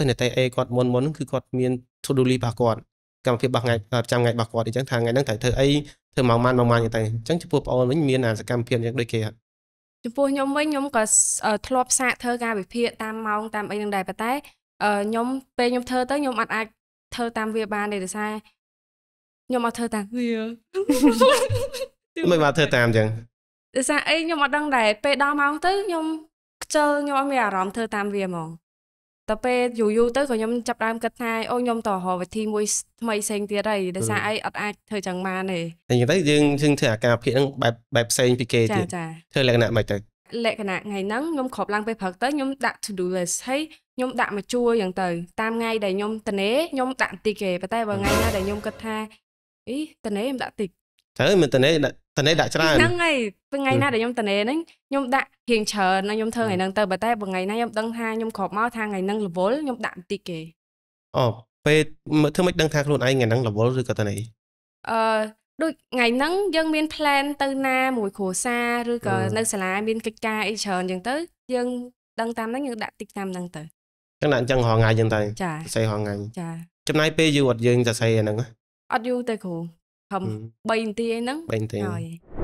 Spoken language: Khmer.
សិនតែអេគាត់មុនគឺគាត់មាន to do list របស់គាត់កម្មវិធីរបស់ថ្ងៃចាំថ្ងៃរបស់គាត់អញ្ចឹងថាថ្ងៃហ្នឹងត្រូវធ្វើអីធ្វើម៉ោងម៉ានអញ្ចឹងអញ្ចឹងចំពោះបងអូនវិញមានអាសកម្មភាពអញ្ចឹងដូចគេអត់ចំពោះខ្ញុំវិញខ្ញុំក៏ធ្លាប់សាកធ្វើការវិភាគតាមម៉ោងតាមអីហ្នឹងដែរប៉ុន្តែខ្ញុំពេលខ្ញុំធ្វើទៅខ្ញុំអត់អាចធ្វើតាមវាបានទេដោយសារខ្ញុំអត់ធ្វើតាមវាមិនមកធ្វើតាមអញ្ចឹងដោយសារអីខ្ញុំអត់ដឹងដែរពេលដល់ម៉ោងទៅខ្ញុំខ្ជិលខ្ញុំអត់មានអារម្មណ៍ធ្វើតាមវាហ្មងតែពេលយូរទៅក៏ខ្ញុំចាប់ដើមគិតថាអូខ្ញុំតរកវិធីមួយថ្មីផ្សេងទៀតហើយដោយសារអីអត់អាចធ្វើចឹងបានទេអញ្ចឹងទៅយើងធ្វើអាការភាពហ្នឹងបែបផ្សេងពីគេទៀតធ្វើលក្ខណៈមិនទៅលក្ខណៈថ្ងៃហ្នឹងខ្ញុំគ្រប់ឡើងពេលព្រឹកទៅខ្ញុំដាក់ to do list ហើយខ្ញុំដាក់មកជួរយ៉ាងទៅតាមថ្ងៃដែលខ្ញុំត្នេខ្ញុំដាក់តិចគេប៉ុន្តែបើថ្ងៃណាដែលខ្ញុំគិតថាអីត្នេខ្ញុំដាក់តិចត្រូវមិនត្នេដាក់ច្រើនហ្នឹងហើយថ្ងៃណាដែលខ្ញុំត្នេហ្នឹងខ្ញុំដាក់រៀងច្រើនខ្ញុំធ្វើថ្ងៃហ្នឹងទៅប៉ុន្តែបើថ្ងៃណាខ្ញុំដឹងថាខ្ញុំគ្រប់មកថាថ្ងៃហ្នឹងរវល់ខ្ញុំដាក់តិចគេអូពេលធ្វើមិនដឹងថាខ្លួនឯងថ្ងៃហ្នឹងរវល់ឬក៏ត្នេដូចថ្ងៃហ្នឹងយើងមាន plan ទៅណាមួយគ្រួសារឬក៏នៅសាលាមានកិច្ចការអីច្រើនអញ្ចឹងទៅយើងដឹងតាមហ្នឹងយើងដាក់តិចតាមហ្នឹងទៅចឹងដាក់អញ្ចឹងរងថ្ងៃអញ្ចឹងទៅចាសរសេររងថ្ងៃចាចំណាយពេលយូរអត់យើងសរសេរអាហ្នឹងអត់យូរទេគ្រូខំ3នាទីអីហ្នឹង 3នាទីហើយ